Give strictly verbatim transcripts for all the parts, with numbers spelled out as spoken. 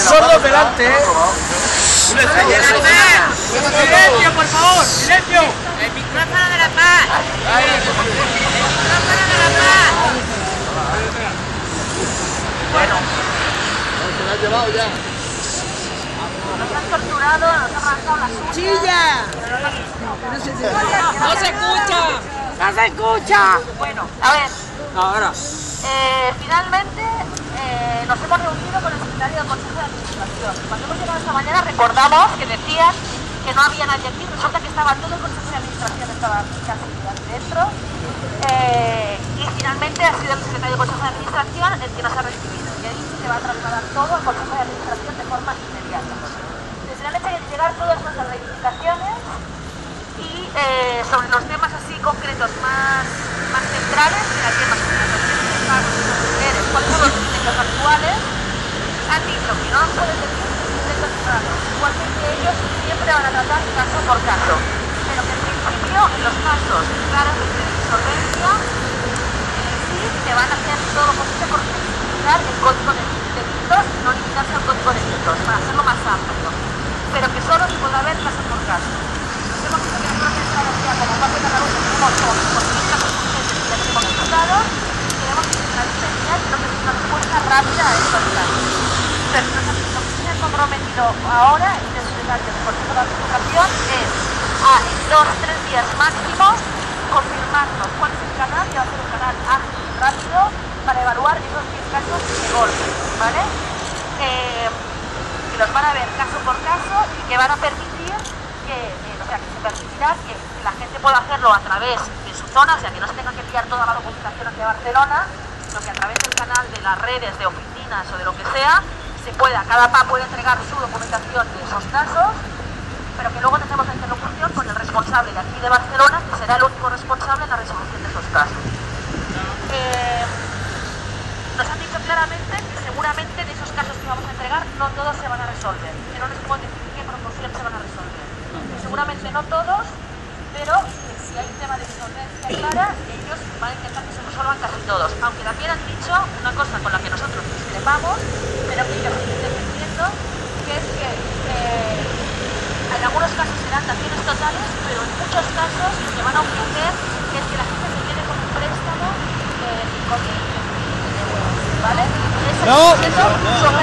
sordos delante, ¿eh? ¡Silencio, por favor! ¡Silencio! ¡El micrófono de la paz! ¡El micrófono de la paz! Bueno. Se la ha llevado ya. Nos han torturado, nos han arrancado las uñas. ¡Chilla! ¡No se escucha! ¡No se escucha! Bueno, a ver. Ahora. Eh, finalmente eh, nos hemos reunido con el secretario del Consejo de Administración. Cuando hemos llegado esta mañana recordamos que decían que no había nadie aquí. Resulta que estaba todo el Consejo de Administración, estaba casi dentro. Eh, y finalmente ha sido el secretario del Consejo de Administración el que nos ha recibido. Y ha dicho que va a trasladar todo al Consejo de Administración de forma inmediata. Entonces, finalmente hay que llegar todas nuestras reivindicaciones y eh, sobre los temas así concretos más, más centrales, que hay más cuáles son los límites actuales, han dicho que no nos pueden decir que límites cerrados. Igualmente ellos siempre van a tratar caso por caso, pero que en principio en los casos claramente de insolvencia eh, sí que van a hacer todo lo posible por limitar el código de delitos y no limitarse al código de delitos, para hacerlo más amplio, pero que solo se podrá ver caso por caso. Nos hemos visto que la propia Andalucía, como parte de Cataluña, tenemos como cincuenta casos urgentes que ya tenemos imputados. Tenemos que una licencia y lo que es una respuesta rápida a estos casos. Entonces, lo que se ha comprometido ahora el secretario del Consejo de Administración es a en dos o tres días máximos confirmarnos cuál es el canal, que va a ser un canal ágil y rápido para evaluar esos diez casos de golpe, ¿vale? Eh, que los van a ver caso por caso y que van a permitir que, eh, o sea, que se permitirá que, que la gente pueda hacerlo a través de su zona, o sea, que no se tenga que enviar toda la documentación hacia Barcelona, sino que a través del canal de las redes, de oficinas o de lo que sea, se pueda, cada P A puede entregar su documentación de esos casos, pero que luego tengamos la interlocución con el responsable de aquí de Barcelona, que será el único responsable en la resolución de esos casos. Eh, nos han dicho claramente que seguramente de esos casos que vamos a entregar no todos se van a resolver, que no les puedo decir qué proporción se van a resolver. Seguramente no todos, pero si hay un tema de insolvencia clara, ellos van a intentar que se resuelvan casi todos. Aunque también han dicho una cosa con la que nosotros discrepamos, pero que ellos siguen defendiendo, que es que eh, en algunos casos serán daciones totales, pero en muchos casos lo que van a ofrecer es que la gente se quede con un préstamo de cinco mil euros, ¿vale? Ese no, eso, sobre,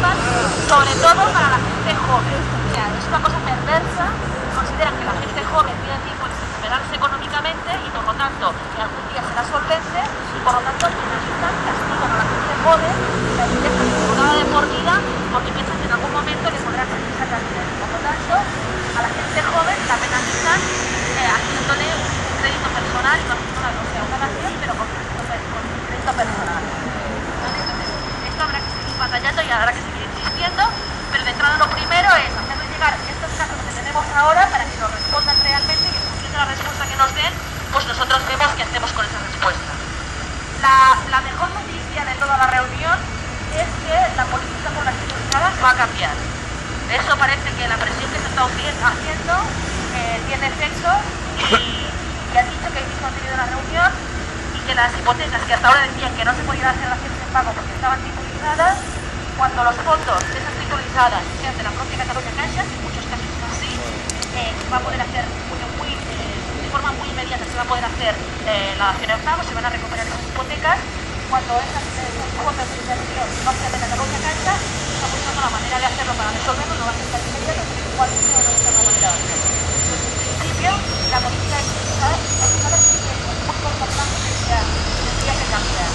sobre todo para la gente joven. O sea, es una cosa perversa. Consideran que la gente joven tiene tiempo de recuperarse económicamente y por lo tanto que algún día será solvente y por lo tanto penalizan, castigan a la gente joven, la dejan vinculada de por vida porque piensan que en algún momento le podrán sacar dinero. Por lo tanto, a la gente joven la penalizan eh, haciéndole un crédito personal, no una, o sea, una nación, pero con, con, con un crédito personal. ¿Vale? Entonces, esto habrá que seguir batallando y habrá que seguir insistiendo, pero de entrada lo primero es hacerles llegar estos casos que tenemos ahora para que nos respondan realmente y en función de la respuesta que nos den, pues nosotros vemos qué hacemos con esa respuesta. La, la mejor noticia de toda la reunión es que la política por las securizadas va a cambiar. Eso parece que la presión que se está haciendo eh, tiene efecto y, y han dicho que hoy mismo han tenido una reunión y que las hipotecas que hasta ahora decían que no se podían hacer las acciones en pago porque estaban titulizadas, cuando los fondos de esas titulizadas sean de la propia Cataluña Caixa, que en muchos casos es así, eh, se va a poder hacer muy, muy, eh, de forma muy inmediata, se va a poder hacer eh, la dación en pago, se van a recuperar esas hipotecas. Cuando esas, eh, esos fondos de inversión no sean de Cataluña Caixa, está buscando la manera de hacerlo para resolverlo, no va a ser tan inmediato, pero igualmente van a buscar la manera de hacerlo. En principio, la política de titulizadas sí que es muy importante que sea, tendría que cambiar.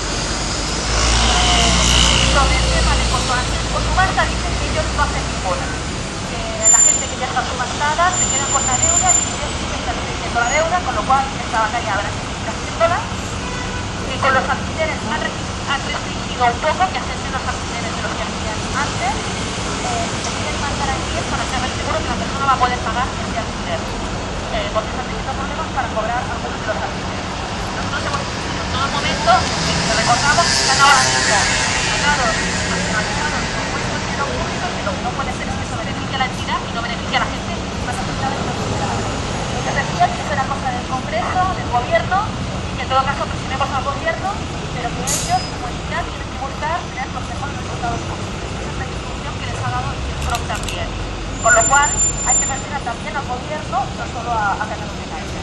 Sobre el tema de por subasta dicen que ellos no hacen ninguna, que la gente que ya está subastada se queda con la deuda y ellos siguen satisfaciendo la deuda, con lo cual esta batalla habrá que seguir haciéndola. Y con los alquileres han, han restringido un poco, que hacen menos alquileres de los que hacían antes, eh, se quieren mandar a diez para saber seguro que la persona va a poder pagar ese alquiler, eh, porque están teniendo problemas para cobrar algunos de los alquileres. Nosotros hemos insistido en todo momento en que recordamos que están ahora mismo tratados, nacionalizados como puestos de dinero público, que lo que no puede ser es que eso beneficie a la entidad y no beneficie a la gente más afectada de los ciudadanos. Ellos decían que eso era cosa del Congreso, del Gobierno, y que en todo caso presionemos al Gobierno, pero que ellos como entidad tienen que buscar tener los mejores resultados posibles. Esa es la instrucción que les pagado y el P R O C también. Con lo cual hay que presionar también al gobierno, no solo a, a Cataluña Caixa.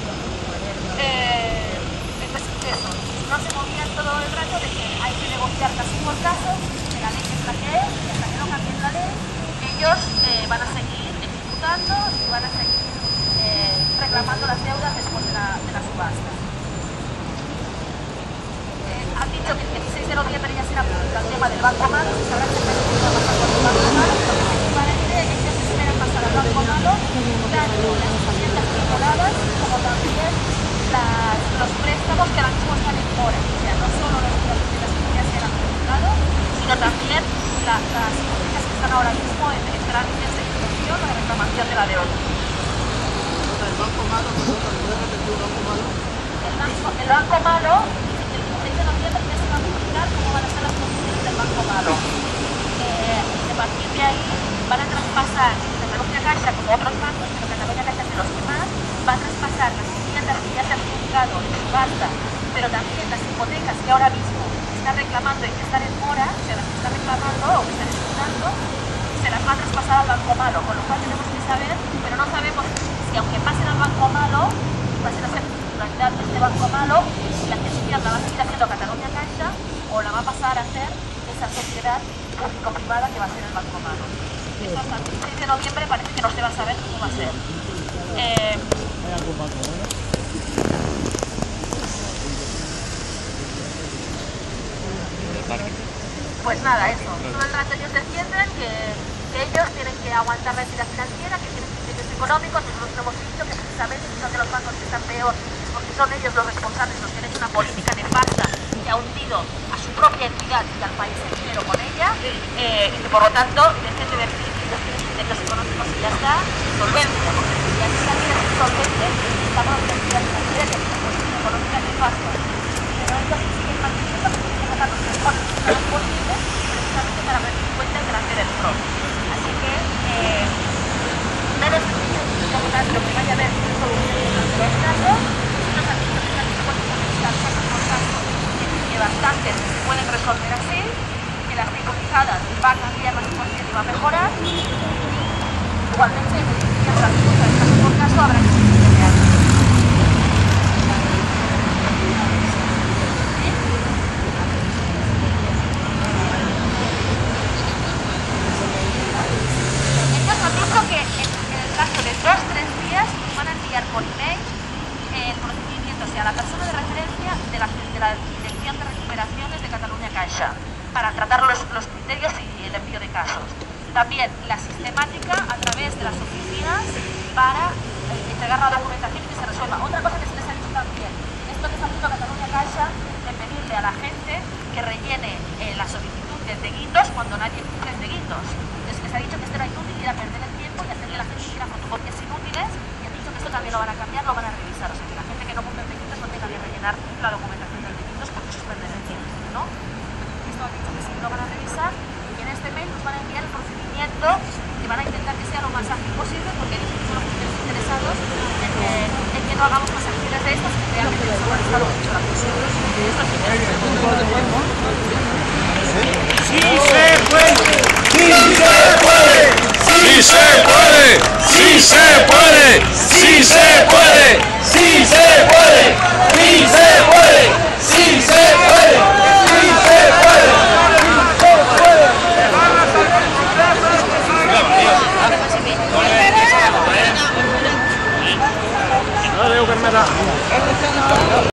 Eh, entonces eso, no se movían todo el rato de que hay que negociar caso por caso, que la ley es la que es, y hasta que no cambien la ley, ellos eh, van a seguir ejecutando y van a seguir eh, reclamando las deudas después de la, de la subasta. Eh, han dicho que el dieciséis de noviembre ya será el tema del Banco Malo, se sabrá exactamente qué va a pasar con el Banco Malo, pero principalmente ellos esperan pasar al Banco Malo tanto las viviendas controladas como también las, los préstamos que ahora mismo están en mora, o sea, no solo las viviendas que ya se han controlado, sino también la, las hipotecas que están ahora mismo en, en trámites de ejecución o de reclamación de la deuda. El Banco Malo, perdón, ¿me repetir el Banco Malo? El banco, el banco Malo, el dieciséis de noviembre ya se va a publicar cómo van a ser las condiciones del Banco Malo. Eh, y a partir de ahí van a traspasar Cataluña Caixa como otros bancos, pero Cataluña Caixa es de los que más, va a traspasar las viviendas que ya se han publicado en subasta, pero también las hipotecas que ahora mismo están reclamando y que están en mora, o sea, las que están reclamando o que están ejecutando, se las va a traspasar al Banco Malo, con lo cual tenemos que saber, pero no sabemos si aunque pasen al Banco Malo, pasen a ser titularidad de este Banco Malo, si la gestión la va a seguir haciendo Cataluña Caixa o la va a pasar a hacer esa sociedad público-privada que va a ser el Banco Malo. Eso hasta el dieciséis de noviembre parece que no se va a saber cómo va a ser. Eh, Pues nada, eso. Todo el rato ellos defienden que, que ellos tienen que aguantar la entidad financiera, que tienen criterios económicos. Nosotros hemos dicho que precisamente si son de los bancos que están peor es porque son ellos los responsables, los que han hecho una política nefasta que ha hundido a su propia entidad y al país entero con ella, eh, y que por lo tanto dejen de decir que ellos tienen criterios económicos y ya está, solvencia, porque si la entidad financiera es solvente, estamos en la entidad financiera que tiene una política económica nefasta. Pero ellos siguen manteniendo que tienen que sacar los mejores resultados posibles precisamente para rendir cuentas delante del P R O C. Así que eh, menos sencillo lo que vaya a haber soluciones en los casos, nos han dicho que están dispuestos a revisar caso por caso, que bastantes se pueden resolver así, que las hipotecadas va a cambiar la situación y va a mejorar, y igualmente en las cosas caso por caso habrá que seguir peleando. Que en el plazo de dos o tres días nos van a enviar por email el procedimiento, o sea, la persona de referencia de la, de la Dirección de Recuperaciones de Cataluña Caixa, para tratar los, los criterios y el envío de casos. También la sistemática a través de las oficinas para eh, entregar la documentación y que se resuelva. Otra cosa que se les ha dicho también, esto que está haciendo Cataluña Caixa, de pedirle a la gente que rellene eh, la solicitud de guindos cuando nadie cumple de guindos. Entonces les ha dicho que esto era inútil y era perder el tiempo y hacerle a la gente que hiciera fotocopias inútiles, y han dicho que esto también lo van a cambiar, lo van a revisar. O sea, que la gente que no cumple de guindos no tenga que rellenar la documentación del de guindos porque eso es perder el tiempo, ¿no? Esto han dicho que sí lo van a revisar, y en este mail nos van a enviar el procedimiento que van a intentar que sea lo más ágil posible, porque dicen que son los primeros interesados en que, en que no hagamos más acciones de estas que realmente nos han molestado mucho la cuestión. Esto sí que ¡Sí se puede! ¡Sí se puede! ¡Sí se puede! ¡Sí se puede! ¡Sí se puede! ¡Sí se puede! ¡Sí se puede! ¡Sí se puede! ¡Sí se puede! No veo que me da.